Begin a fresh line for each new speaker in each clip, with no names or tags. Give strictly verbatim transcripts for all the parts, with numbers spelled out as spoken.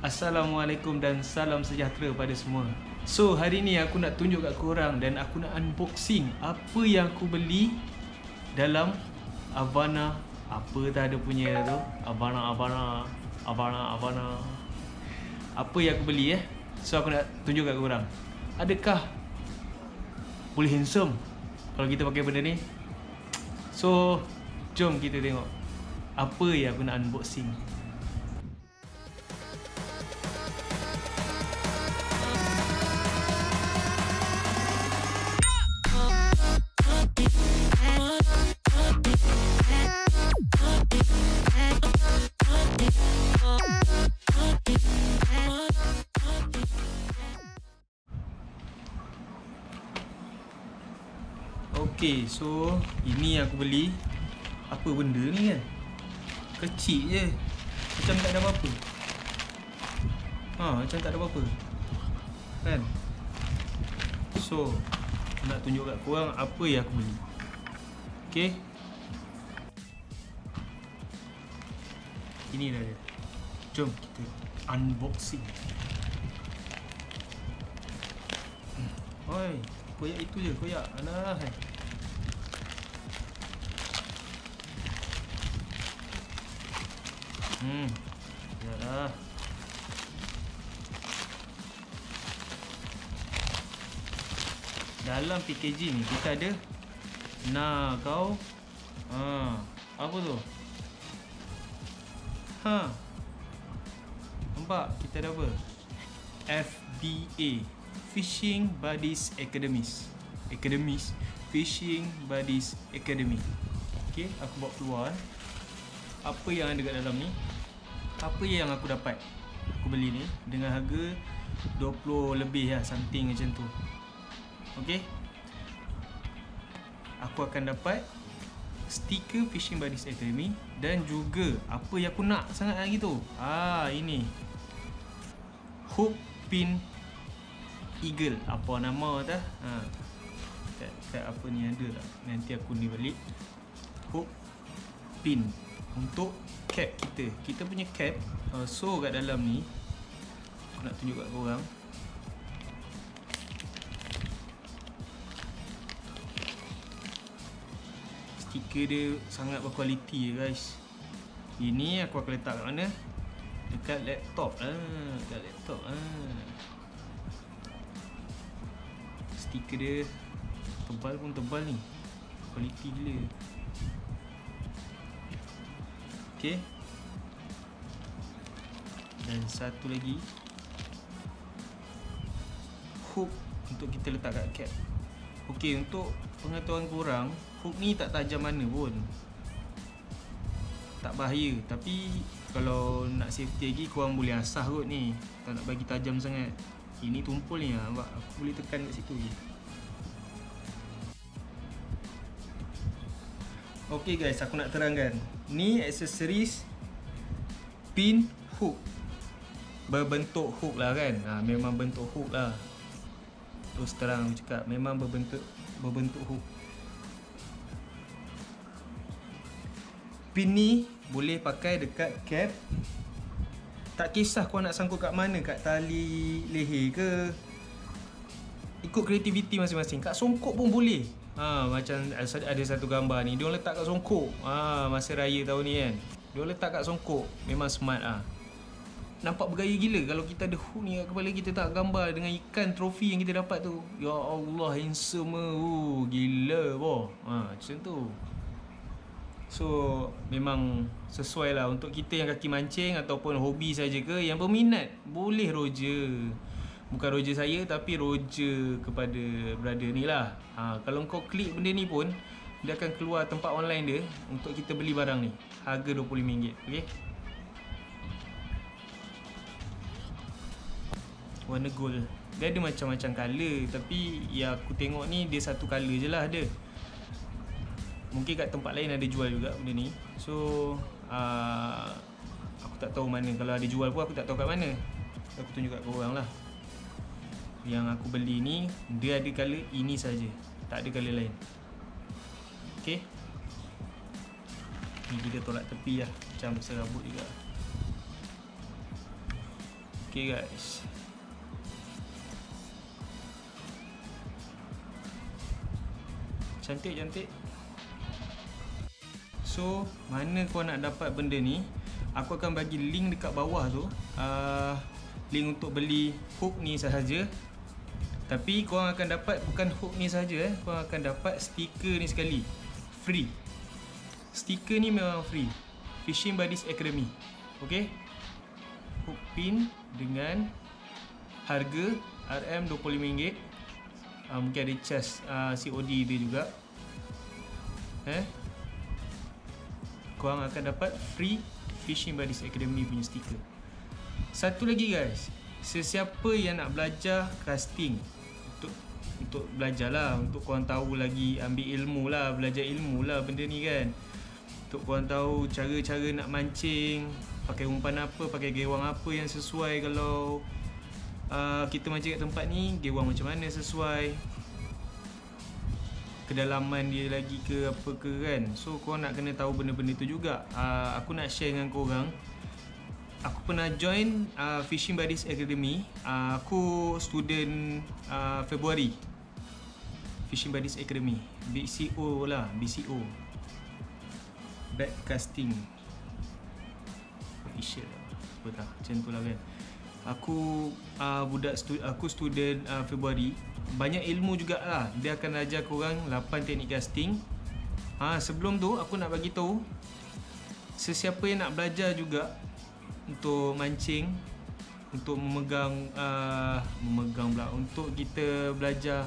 Assalamualaikum dan salam sejahtera pada semua. So hari ni aku nak tunjuk kat korang dan aku nak unboxing apa yang aku beli dalam Avana. Apa tak ada punya tu, Avana Avana Avana Avana. Apa yang aku beli eh. So aku nak tunjuk kat korang. Adakah boleh handsome kalau kita pakai benda ni? So jom kita tengok apa yang aku nak unboxing. Okay, so ini yang aku beli. Apa benda ni kan? Kecil je. Macam tak ada apa-apa. Ha, macam tak ada apa-apa. Kan? So, nak tunjuk kat korang apa yang aku beli. Okay? Ini dah dia. Jom kita unboxing. Oi, koyak itu je, koyak. Alah. Hmm, yalah. Dalam packaging ni kita ada. Nah, kau. Ha, apa tu? Ha. Nampak kita ada apa? F B A, Fishing Buddies Academies. Academies Fishing Buddies Academy. Okey, aku bawa keluar. Apa yang ada kat dalam ni? Apa yang aku dapat? Aku beli ni dengan harga dua puluh lebih lah, something macam tu. Okey. Aku akan dapat stiker Fishing Buddies Academy dan juga apa yang aku nak sangat lagi tu. Ah, ini. Hook pin eagle. Apa nama dah? Ha. Kat, kat apa ni ada tak? Nanti aku ni balik. Hook pin untuk cap kita. Kita punya cap. uh, So kat dalam ni aku nak tunjuk kat korang. Stiker dia sangat berkualiti guys. Ini aku akan letak kat mana? Dekat laptop lah. Dekat laptop lah. Stiker dia tebal pun tebal ni. Kualiti gila. Okay. Dan satu lagi, hook untuk kita letak kat cap. Okay, untuk pengetahuan korang, hook ni tak tajam mana pun, tak bahaya. Tapi kalau nak safety lagi, korang boleh asah kot ni. Tak nak bagi tajam sangat. Ini tumpul ni lah, nampak? Aku boleh tekan kat situ je. Okay guys, aku nak terangkan. Ni aksesoris pin hook. Berbentuk hook lah kan. Ha, memang bentuk hook lah. Terus terang aku cakap, memang berbentuk berbentuk hook. Pin ni boleh pakai dekat cap. Tak kisah kau nak sangkut kat mana, kat tali leher ke, ikut kreativiti masing-masing. Kat songkok pun boleh. Ha, macam ada satu gambar ni, dia letak kat songkok. Ha, masa raya tahun ni kan, dia letak kat songkok. Memang smart ah. Nampak bergaya gila. Kalau kita ada hook ni kat kepala kita, tak gambar dengan ikan trofi yang kita dapat tu. Ya Allah, handsome oh, gila boh. Ha, macam tu. So memang sesuai lah untuk kita yang kaki mancing ataupun hobi saja ke, yang berminat, boleh roja. Bukan roja saya, tapi roja kepada brother ni lah. Ha, kalau kau klik benda ni pun, dia akan keluar tempat online dia untuk kita beli barang ni. Harga dua puluh lima ringgit. Okay. Warna gold. Dia ada macam-macam colour, tapi yang aku tengok ni dia satu colour je lah ada. Mungkin kat tempat lain ada jual juga benda ni. So uh, aku tak tahu mana. Kalau ada jual pun aku tak tahu kat mana. Aku tunjuk kat korang lah. Yang aku beli ni, dia ada colour ini saja, tak ada colour lain. Okay. Ni kita tolak tepi lah, macam serabut juga. Okay guys, cantik-cantik. So mana kau nak dapat benda ni, aku akan bagi link dekat bawah tu, uh, link untuk beli hook ni sahaja. Tapi korang akan dapat bukan hook ni sahaja eh, korang akan dapat stiker ni sekali, free. Stiker ni memang free, Fishing Buddies Academy. Okay, hook pin dengan harga R M dua puluh lima ringgit. uh, Mungkin ada charge uh, C O D dia juga. Eh, korang akan dapat free Fishing Buddies Academy punya stiker. Satu lagi guys, sesiapa yang nak belajar casting, untuk untuk belajar lah, untuk korang tahu lagi, ambil ilmu lah, belajar ilmu lah benda ni kan. Untuk korang tahu cara-cara nak mancing, pakai umpan apa, pakai gewang apa yang sesuai. Kalau uh, kita mancing kat tempat ni, gewang macam mana sesuai, kedalaman dia lagi ke apa ke kan. So korang nak kena tahu benda-benda tu juga. uh, Aku nak share dengan korang, aku pernah join uh, Fishing Buddies Academy. uh, Aku student uh, Februari Fishing Buddies Academy, B C O lah, B C O, Backcasting Official, apa tak, macam tu lah kan. Aku uh, budak stu, aku student uh, Februari. Banyak ilmu jugalah. Dia akan ajar korang lapan teknik casting. ha, Sebelum tu aku nak bagi tahu, sesiapa yang nak belajar juga untuk mancing, untuk memegang uh, memegang pula, untuk kita belajar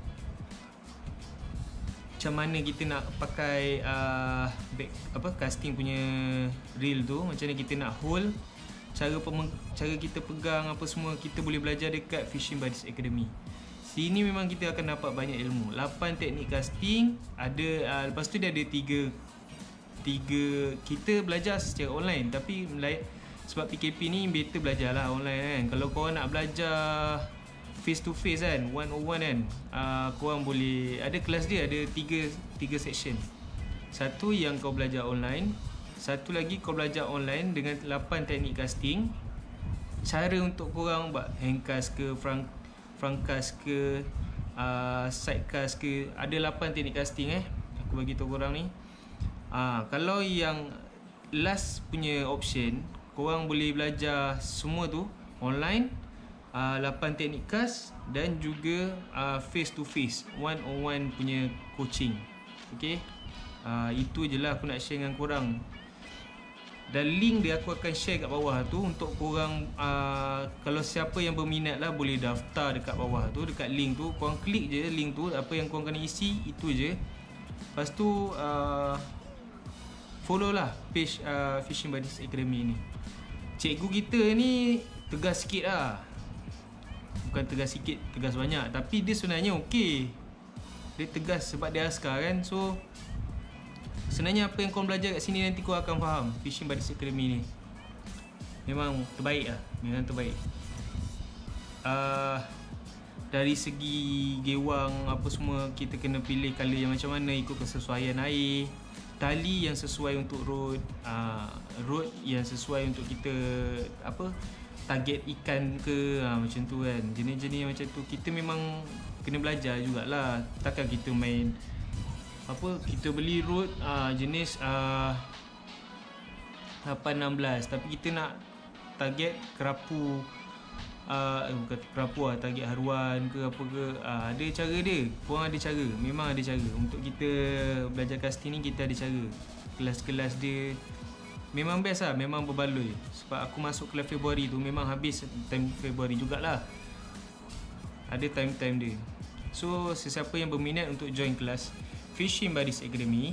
macam mana kita nak pakai uh, back, apa casting punya reel tu, macam mana kita nak hold, cara pemeng- cara kita pegang apa semua, kita boleh belajar dekat Fishing Buddies Academy. Sini memang kita akan dapat banyak ilmu. lapan teknik casting ada, uh, lepas tu dia ada tiga tiga kita belajar secara online, tapi sebab P K P ni better belajar lah online kan. Kalau korang nak belajar face to face kan, one on one kan, uh, korang boleh, ada kelas dia, ada tiga tiga section. Satu yang kau belajar online, satu lagi kau belajar online dengan lapan teknik casting. Cara untuk korang buat handcast ke, front front cast ke, uh, side cast ke, ada lapan teknik casting eh. Aku bagi tahu korang ni. uh, Kalau yang last punya option, korang boleh belajar semua tu online, uh, lapan teknik cast dan juga uh, face to face, one on one punya coaching. Okay, uh, itu je lah aku nak share dengan korang. Dan link dia aku akan share kat bawah tu untuk korang, uh, kalau siapa yang berminat lah boleh daftar dekat bawah tu, dekat link tu. Korang klik je link tu, apa yang korang kena isi itu je. Lepas tu uh, follow lah page uh, Fishing Buddies Academy ni. Cikgu kita ni tegas sikit lah, bukan tegas sikit, tegas banyak, tapi dia sebenarnya okey. Dia tegas sebab dia askar kan. So sebenarnya apa yang kau belajar kat sini nanti kau akan faham. Fishing Buddies Academy ni memang terbaik lah, memang terbaik. uh, Dari segi gewang apa semua, kita kena pilih colour yang macam mana, ikut kesesuaian air, tali yang sesuai untuk rod, uh, rod yang sesuai untuk kita apa, target ikan ke, uh, macam tu kan. Jenis-jenis macam tu kita memang kena belajar jugalah. Takkan kita main apa, kita beli rod uh, jenis uh, lapan enam belas, tapi kita nak target kerapu, uh, eh, bukan kerapu lah, target haruan ke apa ke, uh, ada cara dia. Korang ada cara, memang ada cara. Untuk kita belajar casting ni kita ada cara. Kelas-kelas dia memang best lah, memang berbaloi. Sebab aku masuk kelas Februari tu memang habis time Februari jugalah, ada time-time dia. So sesiapa yang berminat untuk join kelas Fishing Buddies Academy,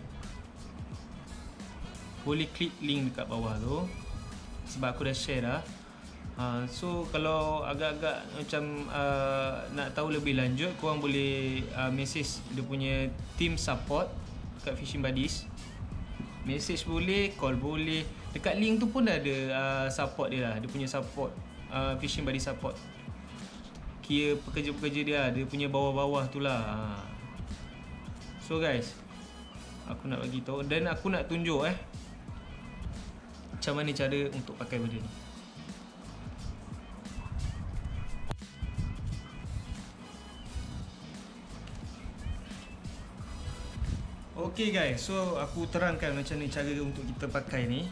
boleh klik link dekat bawah tu, sebab aku dah share dah. uh, So kalau agak-agak macam uh, nak tahu lebih lanjut, korang boleh uh, message dia punya team support kat Fishing Buddies. Message boleh, call boleh. Dekat link tu pun dah ada uh, support dia lah, dia punya support, uh, Fishing Buddies support. Kira pekerja-pekerja dia lah, dia punya bawah-bawah tu lah. uh. So guys, aku nak bagi tahu dan aku nak tunjuk eh macam mana cara untuk pakai benda ni. okay guys, so aku terangkan macam ni cara untuk kita pakai ni.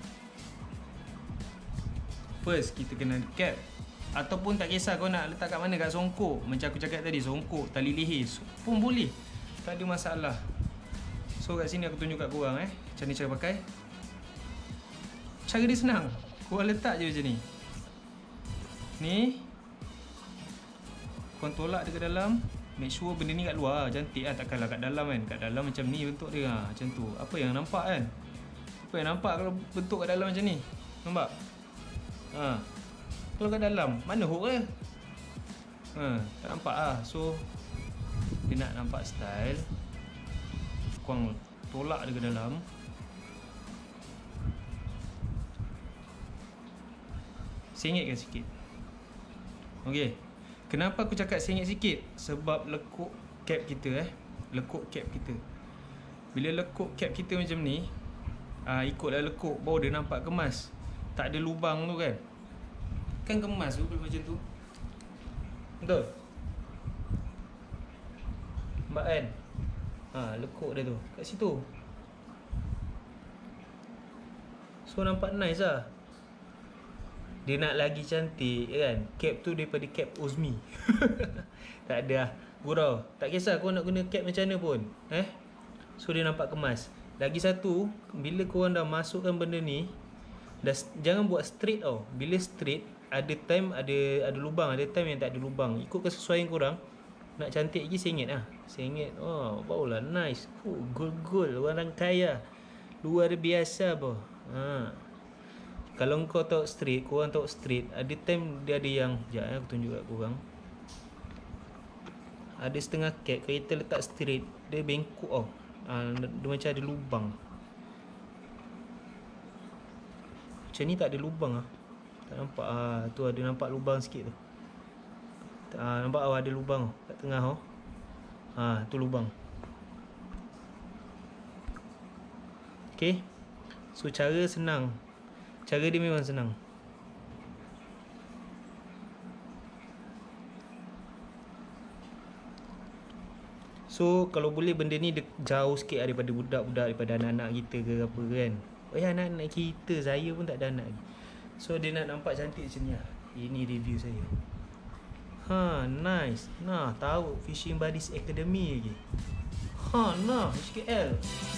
First, kita kena cap. Ataupun tak kisah kau nak letak kat mana, kat songkok. Macam aku cakap tadi, songkok, tali leher pun boleh, tak ada masalah. So kat sini aku tunjuk kat korang eh, macam ni cara pakai. Cara dia senang, korang letak je macam ni. Ni korang tolak dia ke dalam. Make sure benda ni kat luar, cantik lah. Takkanlah kat dalam kan. Kat dalam macam ni bentuk dia ha, macam tu. Apa yang nampak kan? Apa yang nampak kalau bentuk kat dalam macam ni? Nampak? Ha. Kalau kat dalam, mana hook dia? Ha, tak nampak lah. So dia nak nampak style, korang tolak dia ke dalam. Sengitkan sikit. Okay. Kenapa aku cakap sengit sikit? Sebab lekuk cap kita eh. Lekuk cap kita. Bila lekuk cap kita macam ni, aa, ikutlah lekuk, baru dia nampak kemas. Tak ada lubang tu kan. Kan kemas tu macam tu. Betul? Nampak kan? Ha, lekuk dia tu kat situ. So nampak nice lah. Dia nak lagi cantik kan. Cap tu daripada cap Ozmi. Tak ada lah, gurau. Tak kisah kau nak guna cap macam mana pun eh. So dia nampak kemas. Lagi satu, bila korang dah masukkan benda ni, dah, jangan buat straight tau. Bila straight, ada time ada ada lubang, ada time yang tak ada lubang. Ikut kesesuaian korang. Nak cantik lagi sengit lah. Sengit. Oh, barulah nice. Oh, gol-gol. Orang kaya. Luar biasa apa. Ha. Kalau kau tahu straight, korang tahu straight, ada time dia ada yang, sekejap eh, aku tunjuk kat korang. Ada setengah cap, kalau kita letak straight, dia bengkok tau. Ha, dia macam ada lubang. Macam ni tak ada lubang lah. Tak nampak ah, tu ada nampak lubang sikit tu. Ah, nampak oh, ada lubang kat tengah oh. Ha, tu lubang. Okay. So cara senang. Cara dia memang senang. So kalau boleh benda ni jauh sikit daripada budak-budak, daripada anak-anak kita ke apa kan. Oh ya, anak-anak kita, saya pun tak ada anak lagi. So dia nak nampak cantik macam ni lah. Ini review saya. Ha, nice. Nah, tahu Fishing Buddies Academy lagi. Ha, nah, H K L.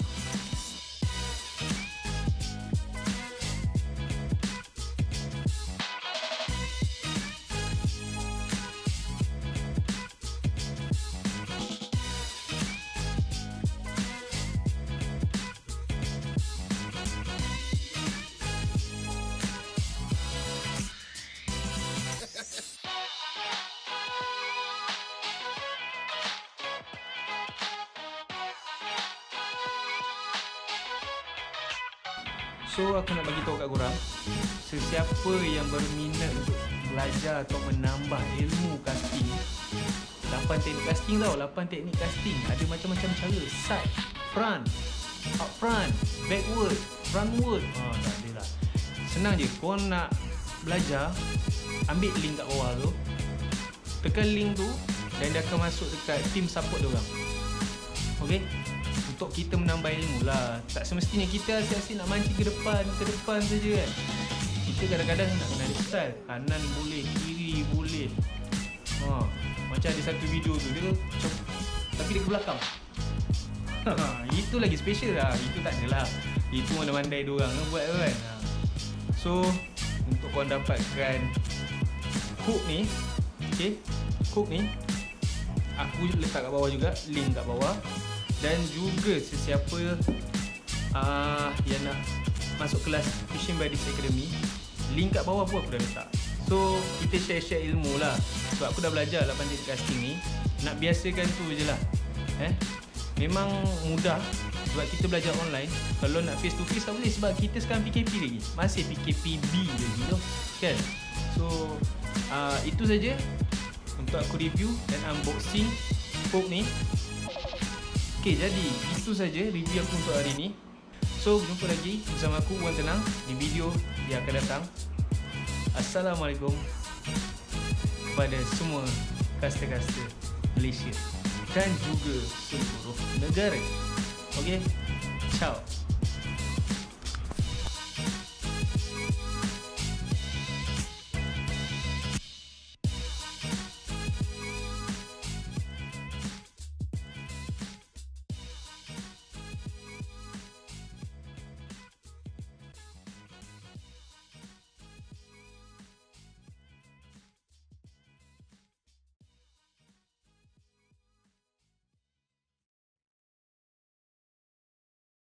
So aku nak bagi tahu kat korang, sesiapa yang berminat untuk belajar atau menambah ilmu casting, lapan teknik casting tau, lapan teknik casting. Ada macam-macam cara, side, front, up front, backward, frontward. Oh, tak ada lah. Senang je, korang nak belajar, ambil link kat bawah tu, tekan link tu dan dia akan masuk dekat team support diorang. Okay? Untuk kita menambah ilmu lah. Tak semestinya kita asyik-asyik nak mancing ke depan, ke depan saja kan. Kita kadang-kadang nak kena ada style. Kanan boleh, kiri boleh. Ha, macam ada satu video tu, dia macam, tapi dia ke belakang. Itu lagi special lah. Itu tak adalah. Itu mandai-mandai diorang buat kan. Ha. So, untuk korang dapatkan hook ni, okay, hook ni aku letak kat bawah juga, link kat bawah. Dan juga sesiapa uh, yang nak masuk kelas Fishing Buddies Academy, link kat bawah pun aku dah letak. So kita share-share ilmu lah. Sebab aku dah belajar lapan teknik casting ni. Nak biasakan tu je lah eh? Memang mudah sebab kita belajar online. Kalau nak face to face tak boleh sebab kita sekarang P K P lagi. Masih P K P B lagi tu kan. So uh, itu saja untuk aku review dan unboxing hook ni. Okay, jadi itu saja review aku untuk hari ni. So, berjumpa lagi bersama aku, Wan Tenang, di video yang akan datang. Assalamualaikum kepada semua caster-caster Malaysia dan juga seluruh negara. Okay? Ciao.